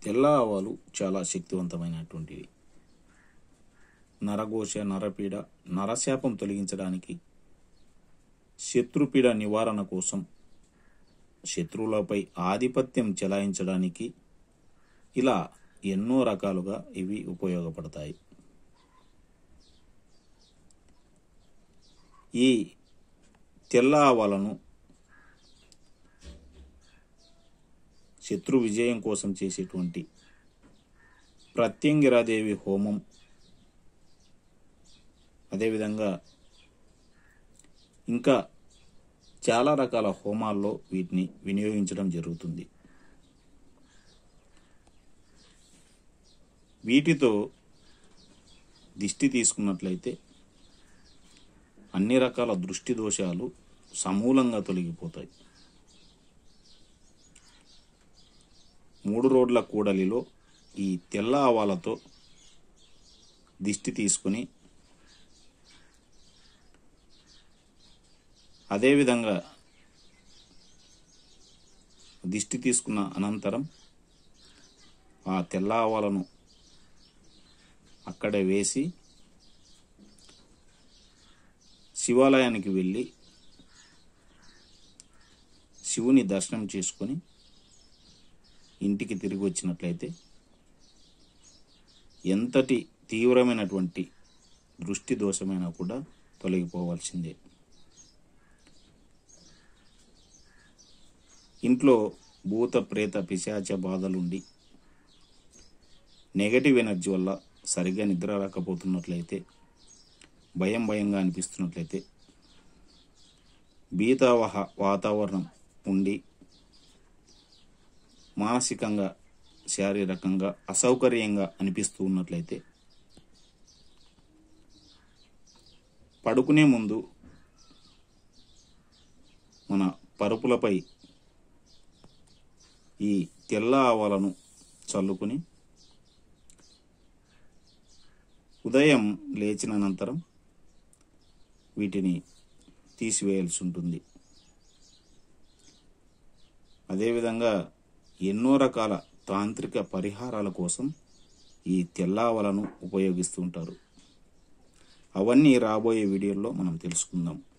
తెల్ల ఆవాలు చాలా శక్తివంతమైనటువంటివి. నరఘోష, నరపీడ, నరశాపం తొలగించడానికి, శత్రుపీడ నివారణ కోసం, శత్రువులపై ఆధిపత్యం చెలాయించడానికి ఇలా ఎన్నో రకాలుగా ఇవి ఉపయోగపడతాయి. ఈ తెల్ల ఆవాలను శత్రు విజయం కోసం చేసేటువంటి ప్రత్యంగిరాదేవి హోమం, అదేవిధంగా ఇంకా చాలా రకాల హోమాల్లో వీటిని వినియోగించడం జరుగుతుంది. వీటితో దిష్టి తీసుకున్నట్లయితే అన్ని రకాల దృష్టి దోషాలు సమూలంగా తొలగిపోతాయి. 3 రోడ్ల కూడలిలో ఈ తెల్ల ఆవాలతో దిష్టి తీసుకుని, అదేవిధంగా దిష్టి తీసుకున్న అనంతరం ఆ తెల్ల ఆవాలను అక్కడే వేసి శివాలయానికి వెళ్ళి శివుని దర్శనం చేసుకొని ఇంటికి తిరిగి వచ్చినట్లయితే ఎంతటి తీవ్రమైనటువంటి దృష్టి దోషమైనా కూడా తొలగిపోవాల్సిందే. ఇంట్లో భూత ప్రేత పిశాచ బాధలుండి నెగటివ్ ఎనర్జీ వల్ల సరిగ్గా నిద్ర రాకపోతున్నట్లయితే, భయంగా అనిపిస్తున్నట్లయితే, భీతావహ వాతావరణం ఉండి మానసికంగా శారీరకంగా అసౌకర్యంగా అనిపిస్తూ ఉన్నట్లయితే, పడుకునే ముందు మన పరుపులపై ఈ తెల్ల ఆవాలను చల్లుకుని ఉదయం లేచిన అనంతరం వీటిని తీసివేయాల్సి ఉంటుంది. అదేవిధంగా ఎన్నో రకాల తాంత్రిక పరిహారాల కోసం ఈ తెల్ల ఆవాలను ఉపయోగిస్తూ ఉంటారు. అవన్నీ రాబోయే వీడియోల్లో మనం తెలుసుకుందాం.